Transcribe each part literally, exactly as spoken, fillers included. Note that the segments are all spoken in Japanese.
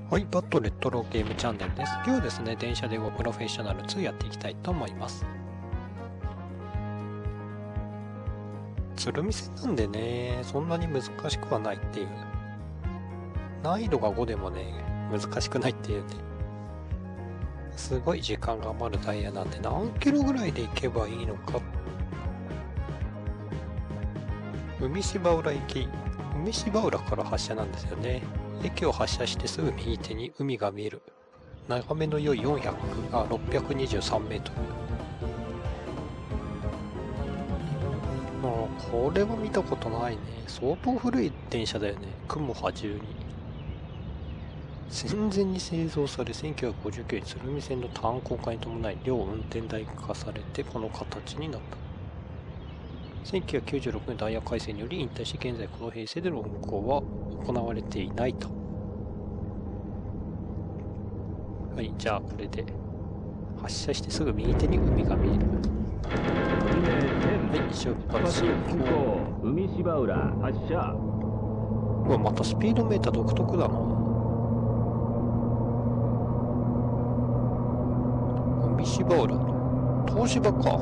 はい、バットレットロゲームチャンネルです。今日はですね、電車でごプロフェッショナルツーやっていきたいと思います。鶴見線なんでね、そんなに難しくはないっていう。難易度がごでもね、難しくないっていうね。すごい時間が余るダイヤなんで、何キロぐらいで行けばいいのか。海芝浦行き、海芝浦から発車なんですよね。駅を発車してすぐ右手に海が見える。眺めの良いよんひゃく、あ、ろっぴゃくにじゅうさんメートル。あ、これは見たことないね。相当古い電車だよね。雲波じゅうに。戦前に製造され、せんきゅうひゃくごじゅうきゅうねん鶴見線の単行化に伴い、両運転台化されてこの形になった。せんきゅうひゃくきゅうじゅうろくねんダイヤ改正により引退し、現在この平成での運行は行われていないと。はい、じゃあこれで発車してすぐ右手に海が見える。はい、出発進行。 海芝浦発車。 うわ、またスピードメーター独特だな。海芝浦東芝か。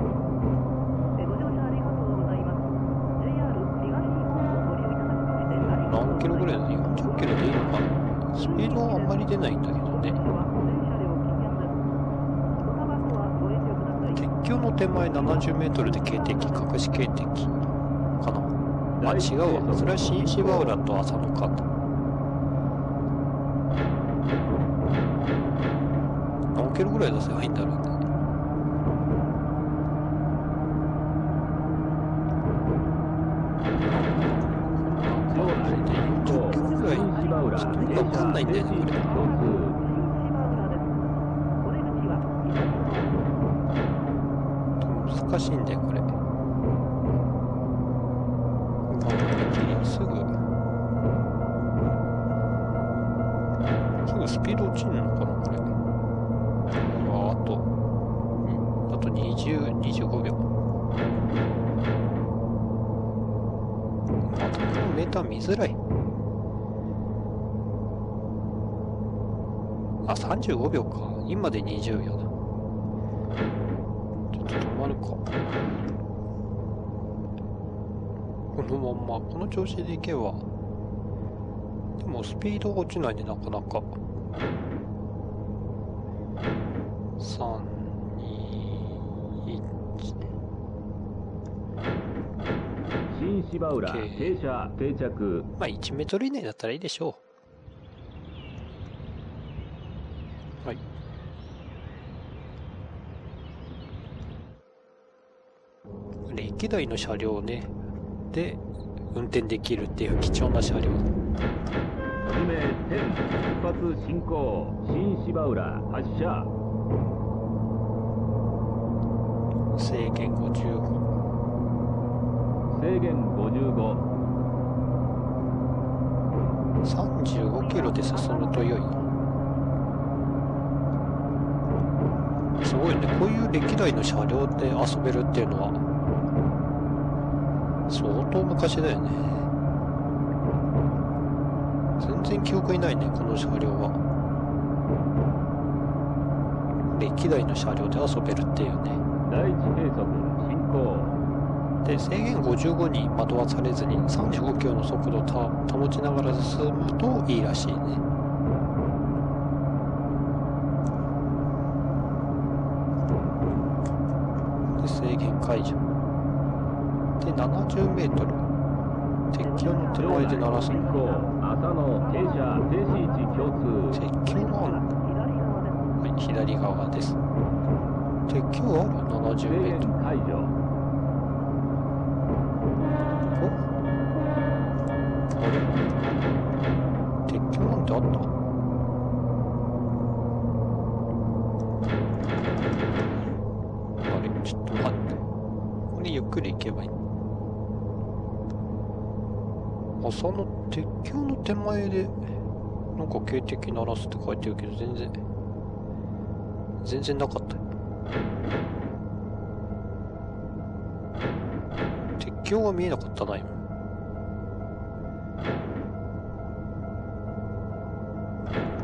何キロぐらいだ？よんじゅっキロでいいのかな。スピードはあんまり出ないんだけどね。鉄橋の手前ななじゅうメートルで警笛、隠し警笛かな。あ、違うわ。それは新芝浦と浅野か。何キロぐらい出せばいいんだろうね。わかんないんだよね、これ。難しいんだよ、これ。すぐ、すぐスピード落ちるのかな、これ。あ、あと、あとにじゅう、にじゅうごびょう。あと、このメーター見づらい。あ、さんじゅうごびょうか。今でにじゅうびょうだ。ちょっと止まるか。このまんま、この調子でいけば。でもスピードが落ちないね、なかなか。さん、に、いち。 新芝浦、停車、定着。 まあいちメートル以内だったらいいでしょう。はい。歴代の車両ね、で運転できるっていう貴重な車両。 はじめ出発進行。新芝浦発車。 制限ごじゅうご。 制限ごじゅうご。 さんじゅうごキロで進むと良い。すごいね、こういう歴代の車両で遊べるっていうのは相当昔だよね。全然記憶にないね、この車両は。歴代の車両で遊べるっていうね。 第一計測進行。 で、制限ごじゅうごに惑わされずにさんじゅうごキロの速度を保ちながら進むといいらしいね。制限解除でななじゅうメートル。鉄橋の手前で鳴らす。 浅野停車停止位置共通。 鉄橋がある。はい、左側です。鉄橋ある。ななじゅうメートル。 解除。 お、あれ、鉄橋なんてあった？あれ、ちょっと待って。これゆっくり行けばいい。あ、その鉄橋の手前でなんか警笛鳴らすって書いてるけど、全然全然なかったよ。鉄橋が見えなかったな今。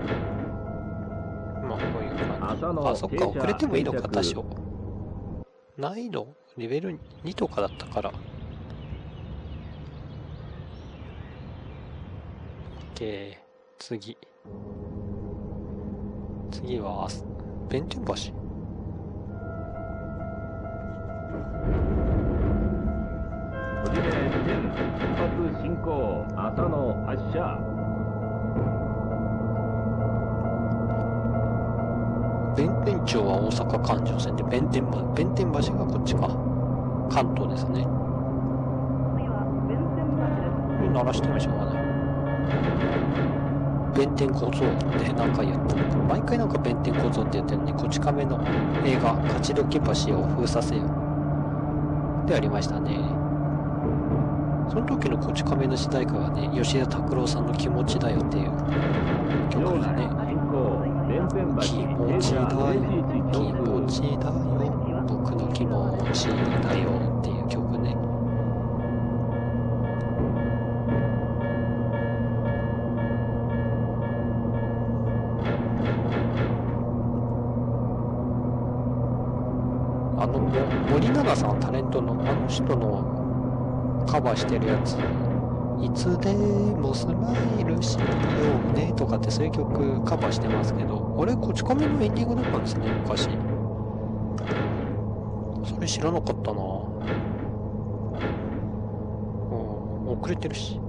浅野あ、そっか、遅れてもいいのか、多停少。難易度、レベルにとかだったから。OK、次。次は、弁天橋。 小島線出発進行、浅野発車。 弁天町は大阪環状線で、弁天橋、弁天橋がこっちか。関東ですね。これ鳴らしてもしょうがない。弁天小僧って何回やってるの？毎回なんか弁天小僧って言ってるのに、こち亀の映画、勝ち時橋を封鎖せよ。でありましたね。その時のこち亀の主題歌がね、吉田拓郎さんの気持ちだよっていう曲ですね。気持ちだよ、気持ちだよ、僕の気持ちだよっていう曲ね。あの森七菜さん、タレントのあの人のカバーしてるやつ、いつでもスマイルしようねとかってそういう曲カバーしてますけど、あれこち亀のエンディングだったんですね、昔。それ知らなかったな。うん、遅れてるし、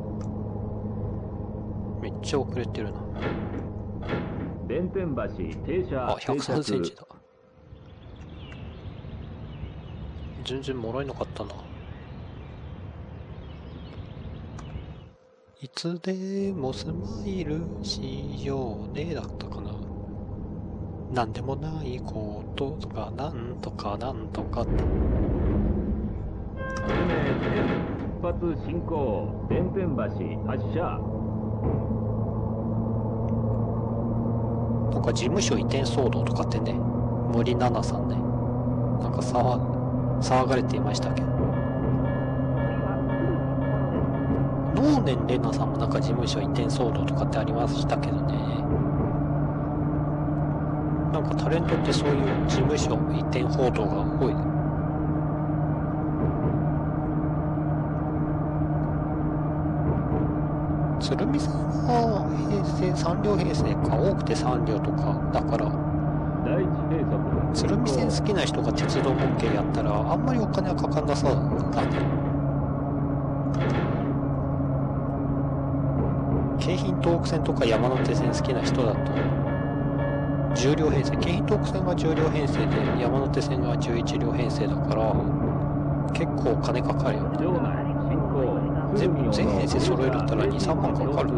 めっちゃ遅れてるな。 弁天橋停車。 あ、ひゃくさんセンチだ。全然もらえなかったな。いつでもスマイルしようねだったかな。なんでもないこととかなんとかなんとかって。 小島線出発進行、弁天橋発車。 なんか事務所移転騒動とかってね、森七菜さんね、なんか騒騒がれていましたけど。能年玲奈さんもなんか事務所移転騒動とかってありましたけどね。なんかタレントってそういう事務所移転報道が多い。鶴見さんは平成さん両平成か、多くてさん両とかだから、 第一計測鶴見線好きな人が鉄道模型やったらあんまりお金はかかんなそうだね。京浜東北線とか山手線好きな人だとじゅう両編成、京浜東北線がじゅう両編成で山手線がじゅういち両編成だから結構金かかるよね。全部全編成揃えるったらに、さんまんかかる。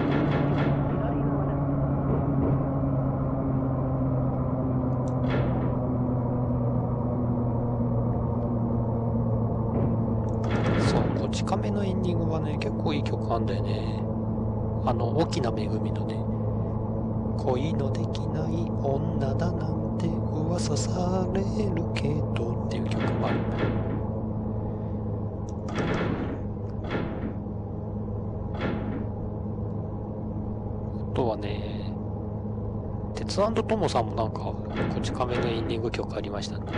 そう、こち亀のエンディングはね、結構いい曲あんだよね。あの、沖縄めぐみのね、恋のできない女だなんて噂されるけどっていう曲もある。あとはね、鉄腕トモさんもなんか、こち亀のエンディング曲ありましたね。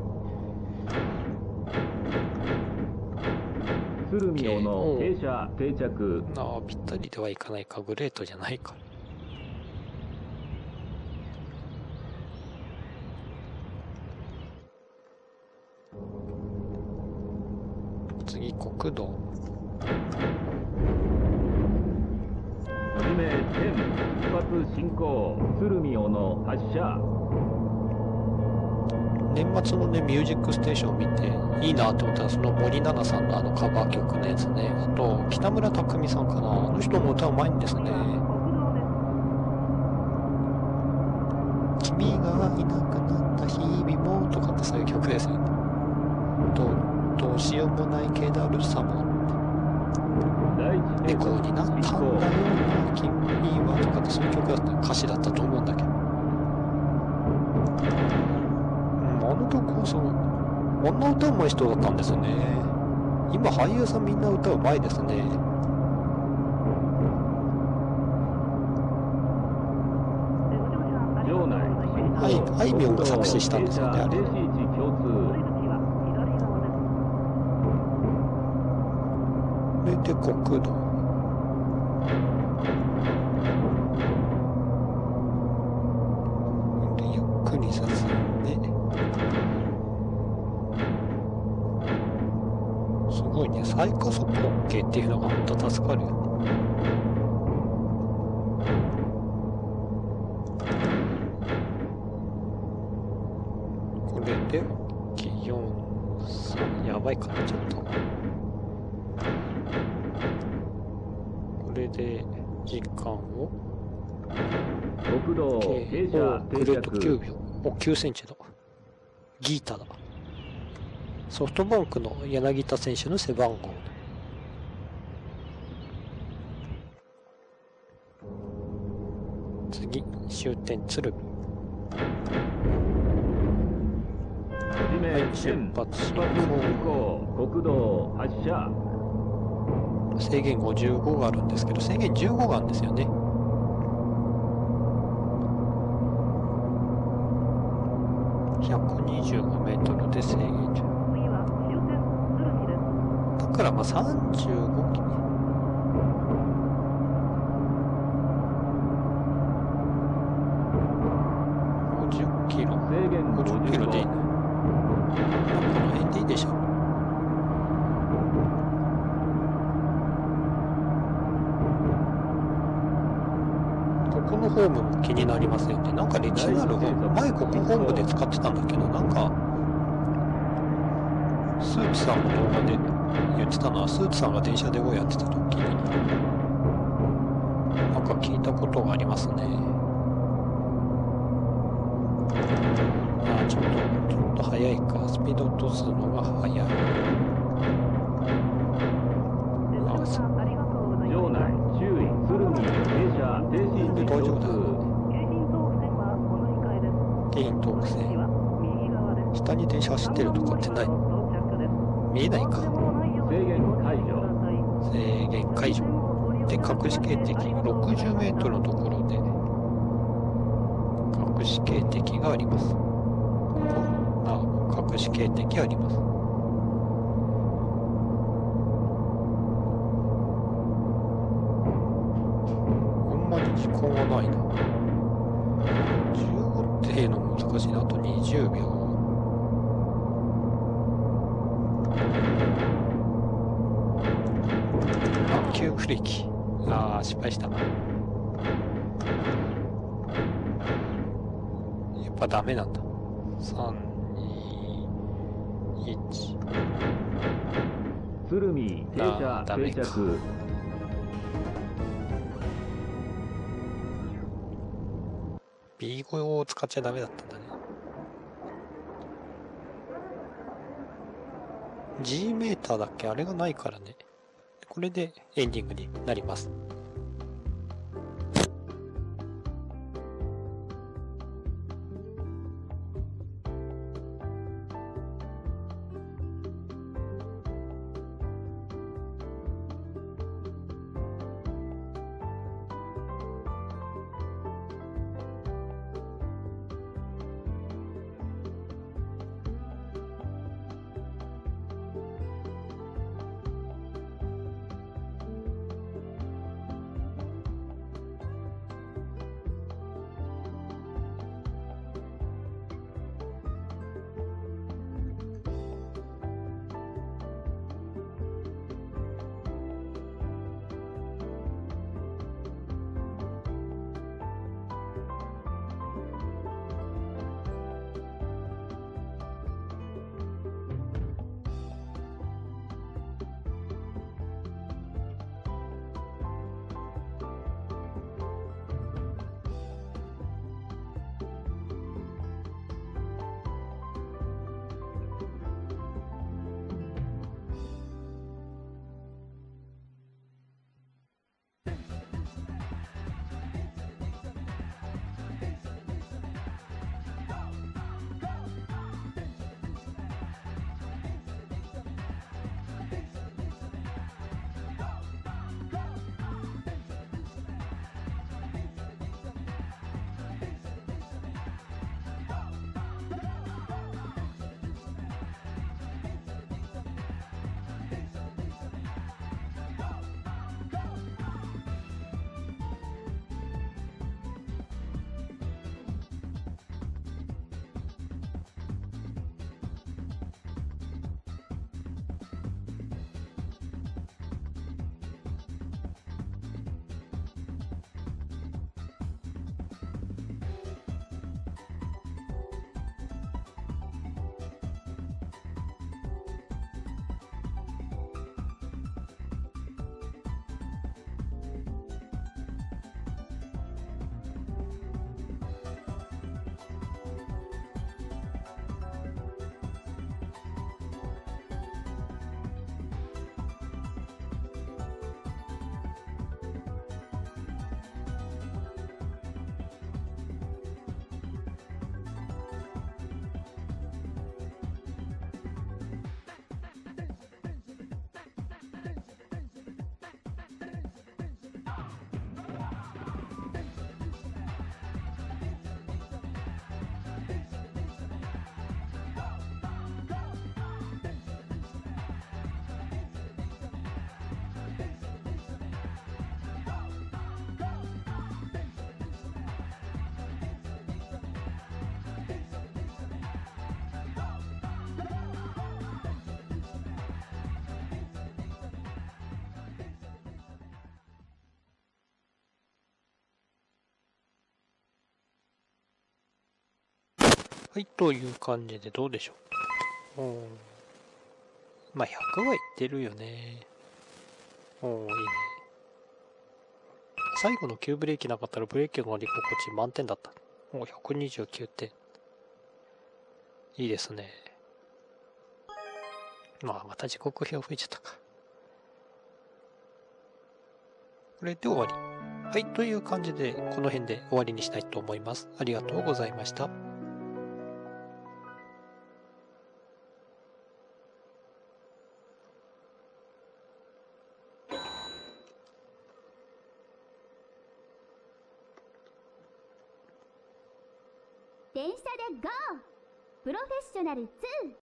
鶴見尾の停車定着。 ああ、ぴったりではいかないか、グレートじゃないか。次、国道。 小島線出発進行、鶴見尾の発車。 年末のね、ミュージックステーションを見ていいなって思ったら、その森七菜さんのあのカバー曲のやつね。あと北村匠海さんかな、あの人も歌うまいんですね。君がいなくなった日々もとかってそういう曲ですよね。どどうしようもない気だるさも猫になったんだよな君はとかってそういう曲だった歌詞だったと思うんだけど、あの曲はそう、こんな歌うまい人だったんですね。今俳優さんみんな歌うまいですね。 場内はあいみょんが作詞したんですよね、あれ。 停止位置共通。 これで国道。でゆっくり進んで、すごいね、最加速 OK っていうのが本当助かるよね。これで OK、よん、さん、やばいかな、ちょっと。これで時間を国道停車くるっときゅう停びょう。お、きゅうセンチだ。ギータだ。ソフトバンクの柳田選手の背番号。次、終点鶴見。 地面はい、出発進出発進行国道発車。 制限ごじゅうごがあるんですけど、制限じゅうごがあるんですよね。ひゃくにじゅうごメートルで制限じゅうご。だからまあさんじゅうごキロ。ごじゅっキロ。 制限ごじゅっキロでいいね。この辺でいいでしょう。ここのホームも気になりますよね。なんか歴史のあるホーム、前ここホームで使ってたんだけど、なんか、スーツさんの動画で言ってたのは、スーツさんが電車でをやってた時に、なんか聞いたことがありますね。あ、ちょっと、ちょっと速いか。スピード落とすのが速い。あ、そう。 場内注意鶴見停車停止位置大丈夫共通。 だよ。京浜東北線。下に電車走ってるとこってない。見えないか。 制限解除。 制限解除。で、隠し警笛。ろくじゅうメートルのところで、隠し警笛があります。あ、隠し警笛あります。あんまり時間はないな。じゅうごっていうの難しいな。あとにじゅうびょう。あ、急ブレーキ。ああ、失敗した。やっぱダメなんだ。さん、に、いち。 鶴見停車定あーダメか着。 ビーご を使っちゃダメだったんだね。G メーターだっけ、あれがないからね。これでエンディングになります。 はい、という感じでどうでしょう。おー、まあひゃくはいってるよね。おー、いいね。最後の急ブレーキなかったらブレーキの乗り心地満点だった。おー、ひゃくにじゅうきゅうてん。いいですね。まあ、また時刻表増えちゃったか。これで終わり。はい、という感じで、この辺で終わりにしたいと思います。ありがとうございました。 電車で ゴー！ プロフェッショナルツー